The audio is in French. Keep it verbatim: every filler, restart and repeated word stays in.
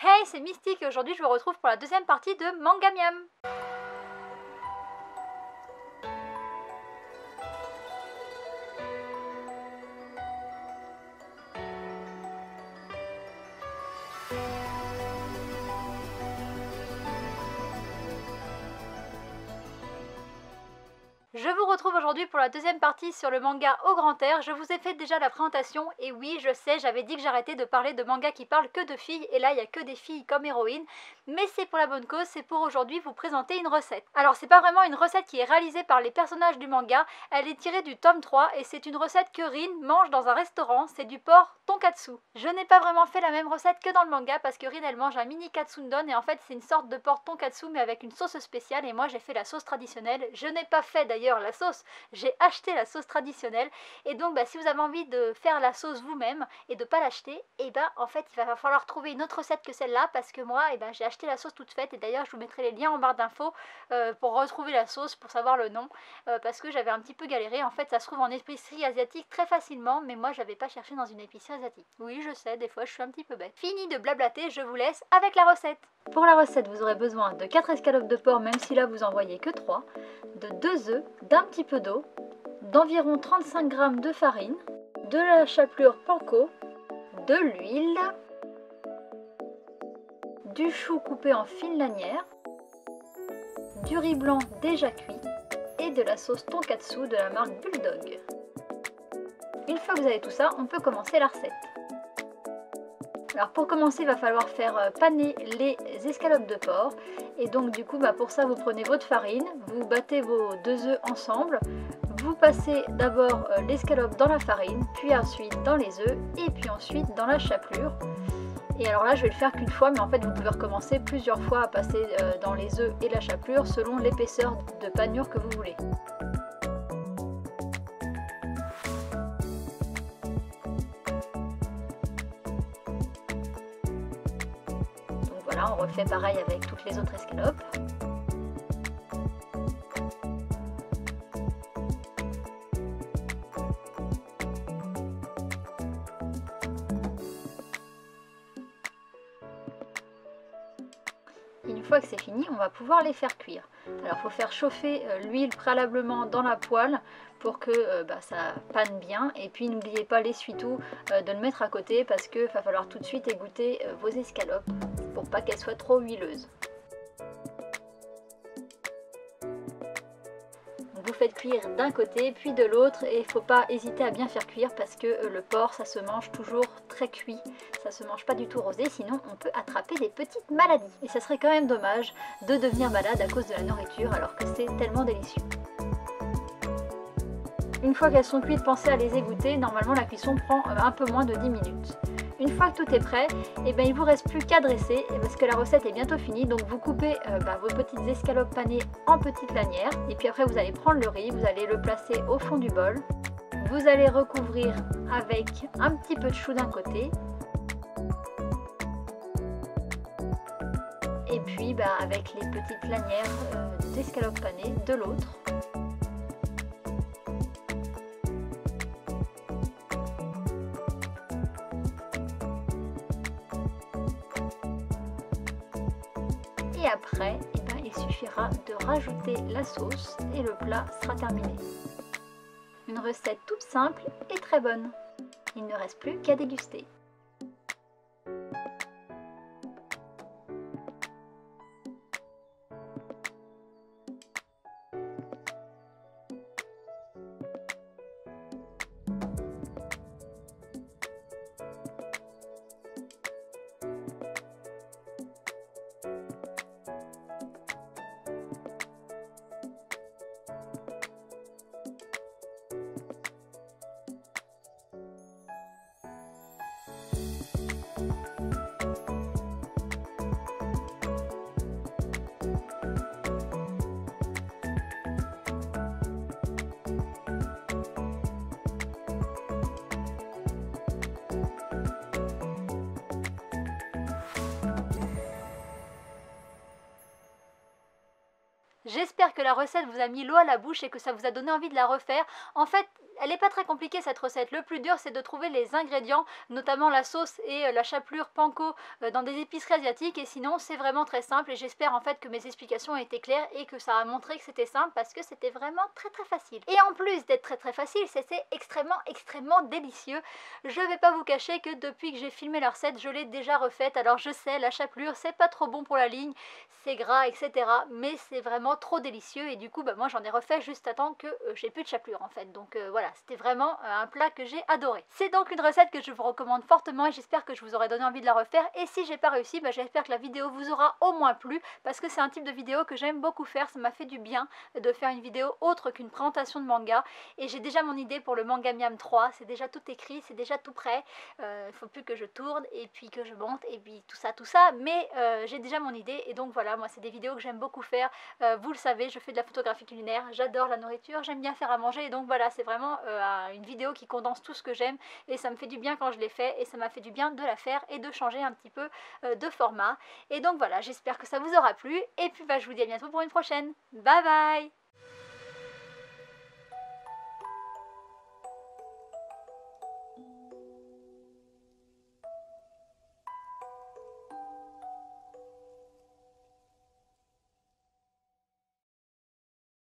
Hey, c'est Mystique et aujourd'hui je vous retrouve pour la deuxième partie de Manga Miam. Je vous retrouve aujourd'hui pour la deuxième partie sur le manga Au Grand Air. Je vous ai fait déjà la présentation et oui, je sais, j'avais dit que j'arrêtais de parler de manga qui parlent que de filles et là il n'y a que des filles comme héroïnes. Mais c'est pour la bonne cause, c'est pour aujourd'hui vous présenter une recette. Alors c'est pas vraiment une recette qui est réalisée par les personnages du manga, elle est tirée du tome trois et c'est une recette que Rin mange dans un restaurant, c'est du porc tonkatsu. Je n'ai pas vraiment fait la même recette que dans le manga parce que Rin elle mange un mini katsundon et en fait c'est une sorte de porc tonkatsu mais avec une sauce spéciale et moi j'ai fait la sauce traditionnelle. Je n'ai pas fait d'ailleurs la sauce, j'ai acheté la sauce traditionnelle et donc bah, si vous avez envie de faire la sauce vous-même et de pas l'acheter, et bah en fait il va falloir trouver une autre recette que celle-là parce que moi et bah, j'ai acheté la sauce toute faite et d'ailleurs je vous mettrai les liens en barre d'infos euh, pour retrouver la sauce, pour savoir le nom euh, parce que j'avais un petit peu galéré. En fait ça se trouve en épicerie asiatique très facilement mais moi j'avais pas cherché dans une épicerie asiatique. Oui je sais, des fois je suis un petit peu bête. Fini de blablater, je vous laisse avec la recette. Pour la recette, vous aurez besoin de quatre escalopes de porc, même si là vous en voyez que trois, de deux œufs, d'un petit peu d'eau, d'environ trente-cinq grammes de farine, de la chapelure panko, de l'huile, du chou coupé en fines lanières, du riz blanc déjà cuit et de la sauce tonkatsu de la marque Bulldog. Une fois que vous avez tout ça, on peut commencer la recette. Alors pour commencer, il va falloir faire paner les escalopes de porc. Et donc du coup, bah, pour ça, vous prenez votre farine, vous battez vos deux œufs ensemble. Vous passez d'abord l'escalope dans la farine, puis ensuite dans les œufs, et puis ensuite dans la chapelure. Et alors là, je vais le faire qu'une fois, mais en fait, vous pouvez recommencer plusieurs fois à passer dans les œufs et la chapelure selon l'épaisseur de panure que vous voulez. Voilà, on refait pareil avec toutes les autres escalopes. Et une fois que c'est fini, on va pouvoir les faire cuire. Alors il faut faire chauffer euh, l'huile préalablement dans la poêle pour que euh, bah, ça panne bien. Et puis n'oubliez pas l'essuie-tout euh, de le mettre à côté parce qu'il va falloir tout de suite égoutter euh, vos escalopes pour pas qu'elles soient trop huileuses. Vous faites cuire d'un côté puis de l'autre et il ne faut pas hésiter à bien faire cuire parce que euh, le porc ça se mange toujours très cuit, ça se mange pas du tout rosé, sinon on peut attraper des petites maladies. Et ça serait quand même dommage de devenir malade à cause de la nourriture alors que c'est tellement délicieux. Une fois qu'elles sont cuites, pensez à les égoutter, normalement la cuisson prend un peu moins de dix minutes. Une fois que tout est prêt, et ben, il ne vous reste plus qu'à dresser parce que la recette est bientôt finie. Donc vous coupez euh, bah, vos petites escalopes panées en petites lanières. Et puis après vous allez prendre le riz, vous allez le placer au fond du bol. Vous allez recouvrir avec un petit peu de chou d'un côté. Et puis bah, avec les petites lanières euh, d'escalopes panées de l'autre. Et après, eh ben, il suffira de rajouter la sauce et le plat sera terminé. Une recette toute simple et très bonne. Il ne reste plus qu'à déguster. J'espère que la recette vous a mis l'eau à la bouche et que ça vous a donné envie de la refaire. En fait, elle n'est pas très compliquée cette recette. Le plus dur, c'est de trouver les ingrédients, notamment la sauce et la chapelure panko dans des épiceries asiatiques. Et sinon, c'est vraiment très simple. Et j'espère en fait que mes explications ont été claires et que ça a montré que c'était simple parce que c'était vraiment très très facile. Et en plus d'être très très facile, c'était extrêmement extrêmement délicieux. Je vais pas vous cacher que depuis que j'ai filmé la recette, je l'ai déjà refaite. Alors je sais, la chapelure, c'est pas trop bon pour la ligne, c'est gras, et cetera. Mais c'est vraiment trop délicieux et du coup, bah, moi j'en ai refait juste à temps que euh, j'ai plus de chapelure en fait. Donc euh, voilà, c'était vraiment euh, un plat que j'ai adoré. C'est donc une recette que je vous recommande fortement et j'espère que je vous aurai donné envie de la refaire. Et si j'ai pas réussi, bah, j'espère que la vidéo vous aura au moins plu parce que c'est un type de vidéo que j'aime beaucoup faire. Ça m'a fait du bien de faire une vidéo autre qu'une présentation de manga. Et j'ai déjà mon idée pour le manga Miam trois. C'est déjà tout écrit, c'est déjà tout prêt. Il euh, ne faut plus que je tourne et puis que je monte et puis tout ça, tout ça. Mais euh, j'ai déjà mon idée et donc voilà, moi c'est des vidéos que j'aime beaucoup faire. Euh, vous le savez, je fais de la photographie culinaire, j'adore la nourriture, j'aime bien faire à manger et donc voilà, c'est vraiment euh, une vidéo qui condense tout ce que j'aime et ça me fait du bien quand je l'ai fait et ça m'a fait du bien de la faire et de changer un petit peu euh, de format. Et donc voilà, j'espère que ça vous aura plu et puis bah, je vous dis à bientôt pour une prochaine. Bye bye.